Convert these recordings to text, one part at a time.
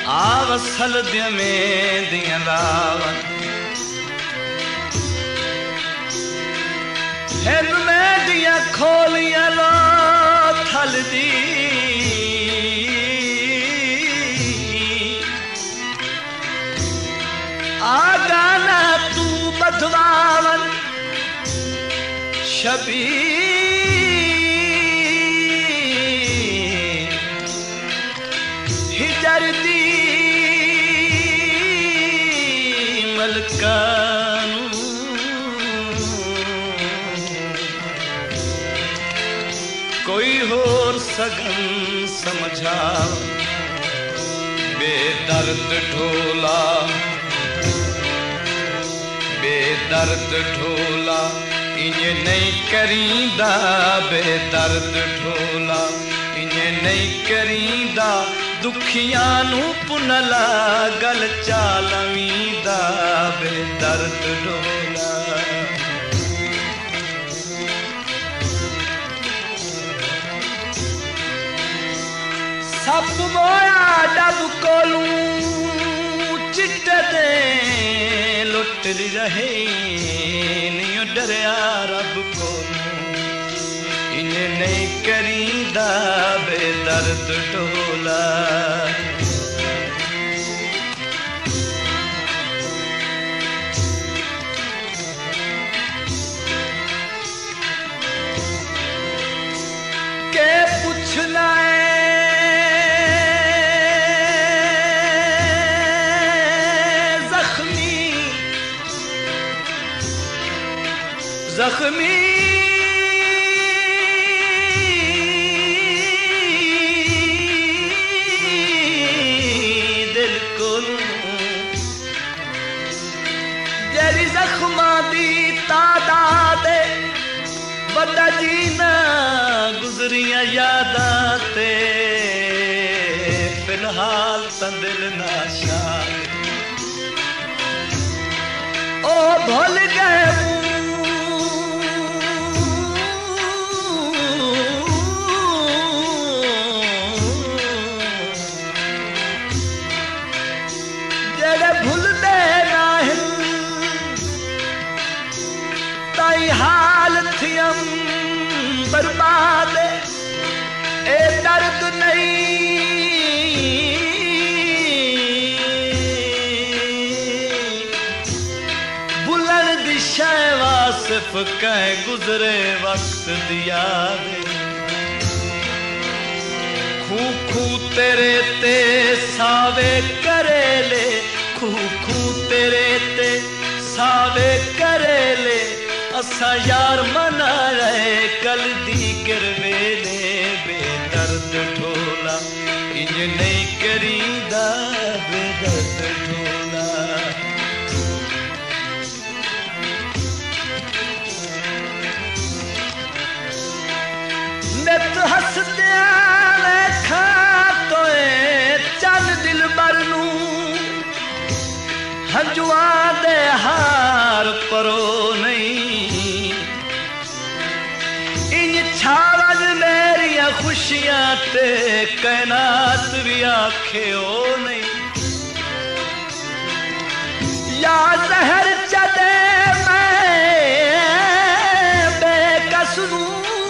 आवसल में दिया रावण हिंद में दिया खोलिया लो थल दी आगाना तू बधवावन शबी हिजर दी मलकानू कोई होर सगन समझा बेदर्द ढोला बेदर्द ढोला इन्हें नहीं करींदा बेदर्द ढोला इन्हें नहीं करींदा दुखिया नू पुनला गल चालवींदा बेदर्द ढोला सब मोया डब कोलू चिट दे लुट रहे नहीं डरिया रब को इन्हें नहीं करींदा बेदर्द ढोला के पूछना जख्मी दिल को जरी जख्मा दी तादाद बड़ा जीना गुजरिया यादाते फिलहाल दिल नाशाद ओ भूल गए हाल थियम बर्बाद ए दर्द नहीं बुलंद दिशा वासिफ कह गुजरे वक्त दिया खू खू तेरे ते सावे करे ले खू खू तेरे ते सावे करे ले असा यार मना रहे कल दी करवेले बेदर्द ढोला इंज नहीं करींदा बेदर्द ढोला नित हसदिया लेखा तोए चल दिल बरनू हंजुआ दे हार परो नहीं छावज मेरिया खुशियां ते कैनात भी आखे ओ नहीं या जहर चले मैं बेकसूर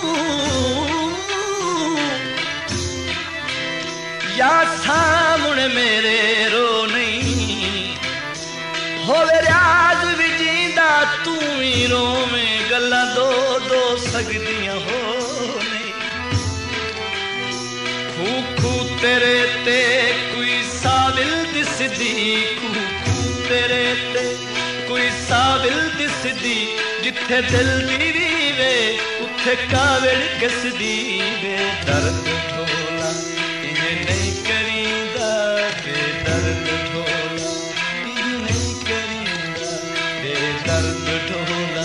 या सामने मेरे रो नहीं होवे राज भी जींदा तू ही रो में गल्ला दो दो सकदियां हो खू तेरे ते कोई साविल दिसदी खू तेरे ते कोई साविल दिसदी जिथे दिल दी वे उथे कावड़ कसदी बेदर्द ढोला इन्हें नहीं करींदा बेदर्द ढोला इन्हें नहीं करींदा बेदर्द ढोला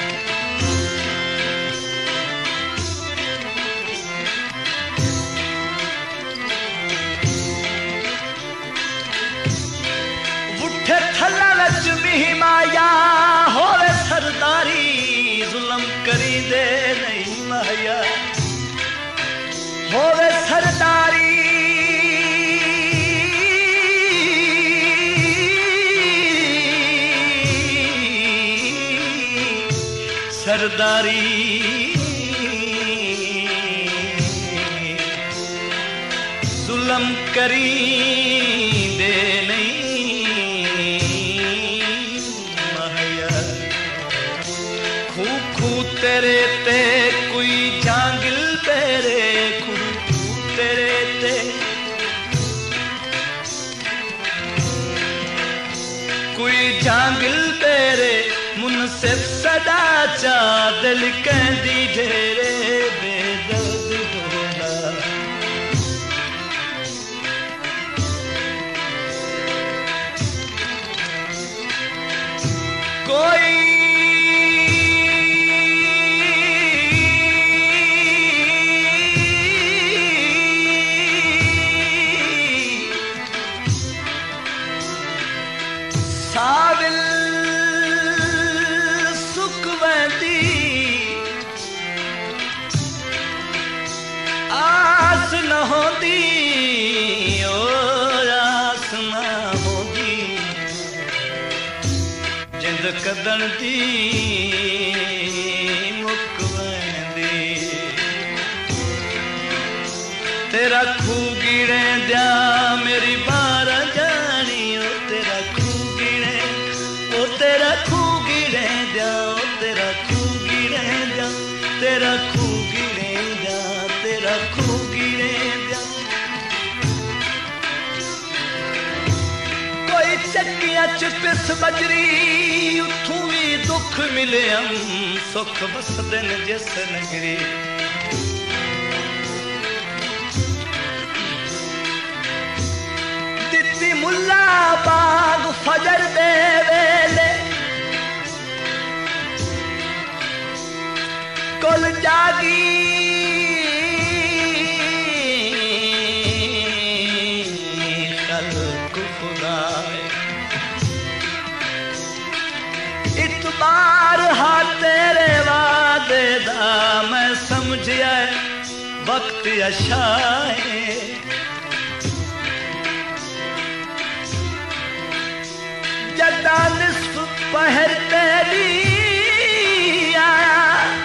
माया होवे सरदारी जुल्म करी दे नहीं माया होवे सरदारी सरदारी जुल्म करी दे नहीं महया खू खू तेरे ते कोई जांगिल तेरे खू तेरे ते कोई जांगिल तेरे मुनसिफ सदा चा दिल कहंदी ढेरे बेदर्द होना कोई साविल सुख वंदी आस न होंदी ओ आस न होंदी जिंद कदन दी मुक वंदी तेरा खू गिड़े दिया मेरी बार जानी ओ तेरा तेरा खू गिरे जा तेरा खू गिरे जा तेरा खू गिरे जा तेरा खू गिरे जा कोई चक्कियां च पिस बजरी उठू भी दुख मिले हम सुख बसदे न जिस नगरी दित्ती मुल्ला बाग फजर दे वेले कुल जागी खल्क खुदाए इतबार हा तेरे वादे दा मैं समझिया वक्त अशाए जदा निस्फ पहर तेरी आया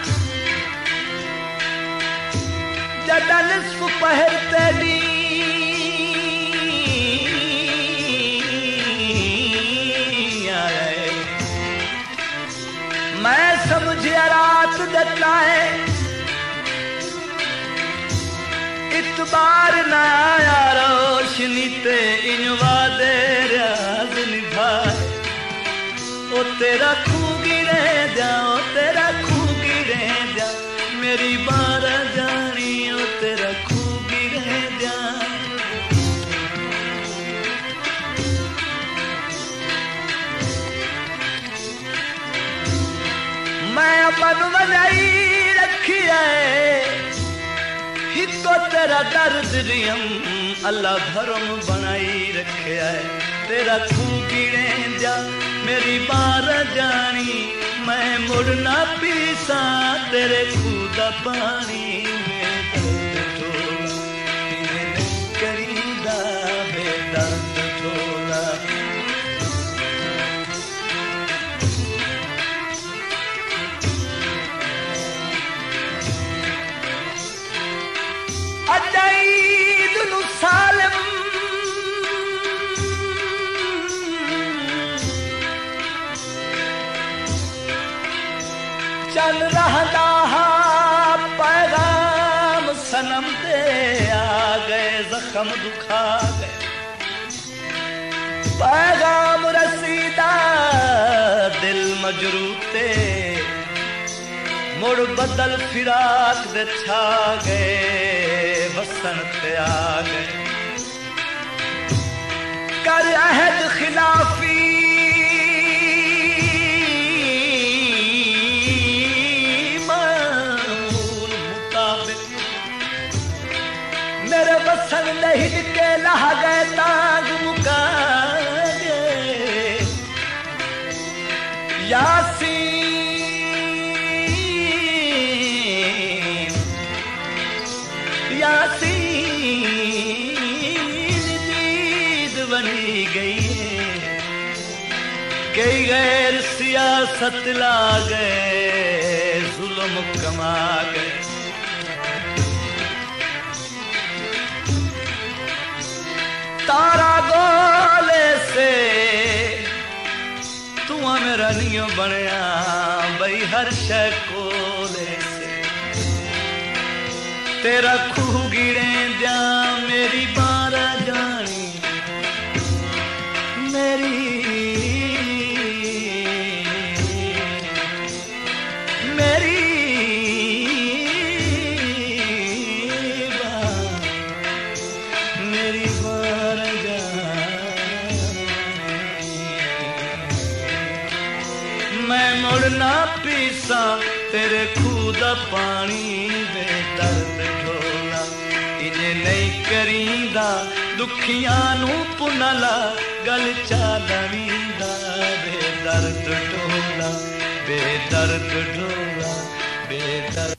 जदा निस्फ पहर तेरी आया मैं समझिया रात जताए इतबार न आया रोशनी ते इन वादे राज निभाए ओ तेरा खू गिरे जा ओ तेरा खू गिरे जा मेरी बार जानी ओ तेरा खू गिरे जा मैं मन बनाई रखी है हिको तेरा दर्द रियम अल्लाह भरम बनाई रखे है तेरा खू गिरे जा मेरी बार जानी मैं मुड़ना पीसा तेरे खू दा पानी में दर्द ठोला करीदा बेदर्द ठोला अजाईद नु सालम चल रहदा पैगाम सनम दे आ गए जख्म दुखा गए पैगाम रसीदा दिल मजरूते मुड़ बदल फिराक दे छा गए वसन ते आ गए कर अहद खिलाफी मेरे वसन नहीं के लह गए ताग मुका गए यासीन यासीन दीद बनी गई कई गैर सियासत ला गए जुल्म कमा गए। तारा गोले से तू मेरा नियो बनया बई हर शय कोले से। तेरा खूह गिड़े द्या मेरी बारा जानी मेरी मैं मुड़ना पीसा तेरे खूह दा पानी दे दर्द ढोला। इन्हें नहीं करींदा दुखियां नू पुनला गल चालवींदा बेदर्द ढोला बेदर्द ढोला बेदर्द।